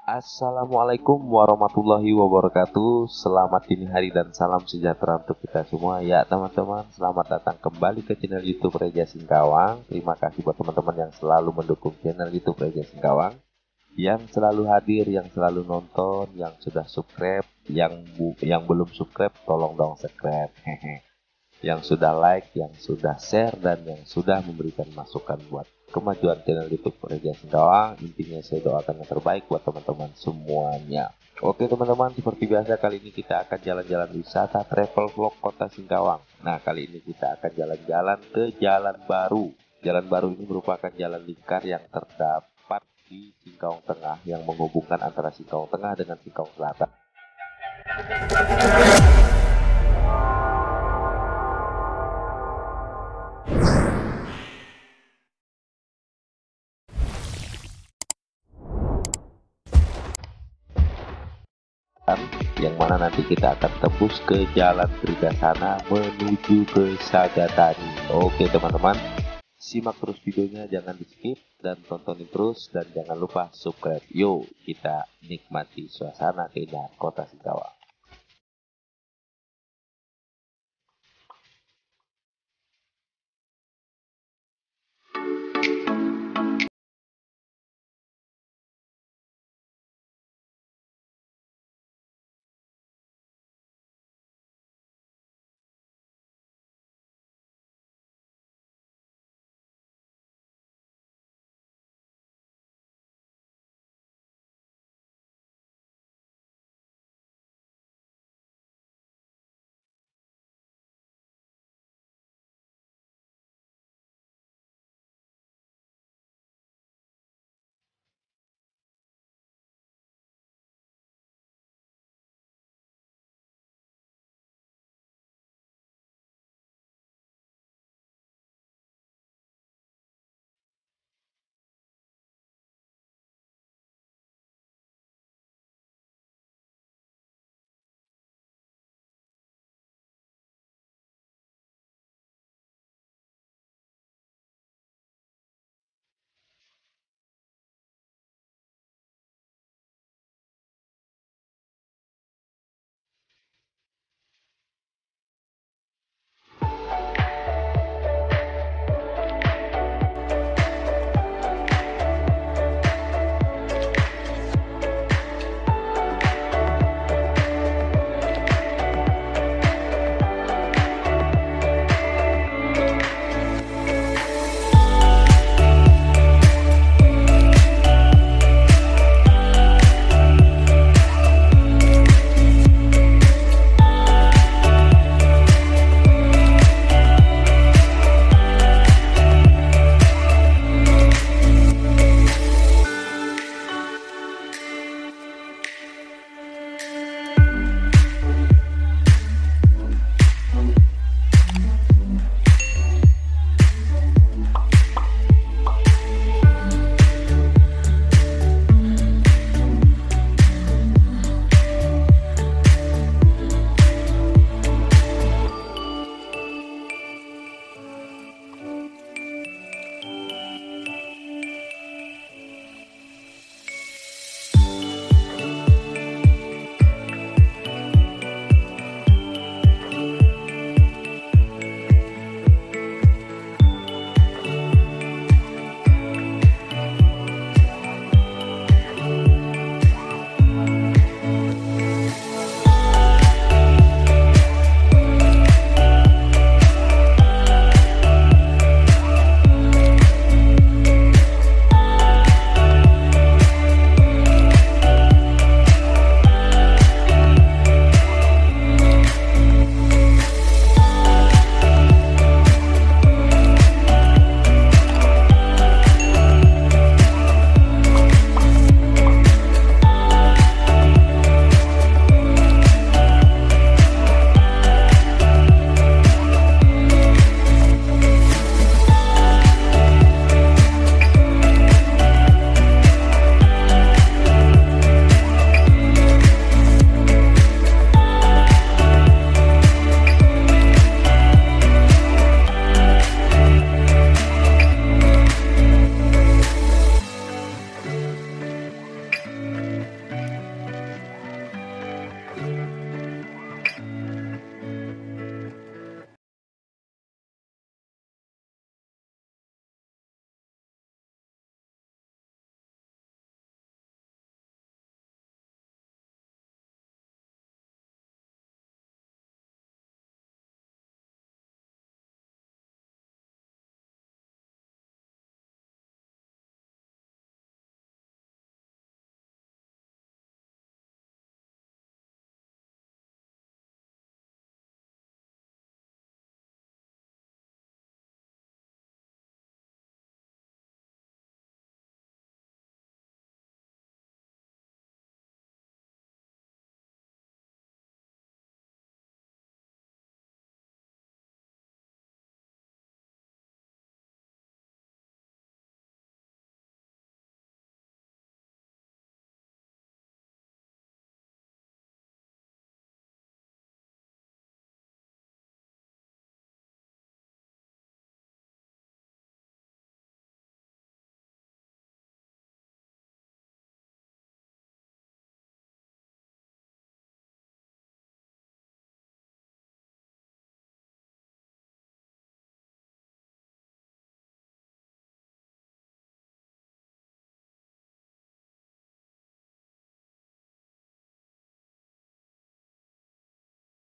Assalamualaikum warahmatullahi wabarakatuh. Selamat dini hari dan salam sejahtera untuk kita semua. Ya teman-teman, selamat datang kembali ke channel YouTube Reja Singkawang. Terima kasih buat teman-teman yang selalu mendukung channel YouTube Reja Singkawang, yang selalu hadir, yang selalu nonton, yang sudah subscribe, yang belum subscribe tolong dong subscribe. Yang sudah like, yang sudah share, dan yang sudah memberikan masukan buat kemajuan channel YouTube Reja Singkawang. Intinya saya doakan yang terbaik buat teman-teman semuanya. Oke teman-teman, seperti biasa kali ini kita akan jalan-jalan wisata travel vlog kota Singkawang. Nah, kali ini kita akan jalan-jalan ke Jalan Baru. Jalan Baru ini merupakan jalan lingkar yang terdapat di Singkawang Tengah, yang menghubungkan antara Singkawang Tengah dengan Singkawang Selatan. Yang mana nanti kita akan tembus ke Jalan Trigasana menuju ke Sagatani. Oke teman-teman, simak terus videonya, jangan di skip dan tontonin terus, dan jangan lupa subscribe. Yuk kita nikmati suasana keindahan kota Singkawang.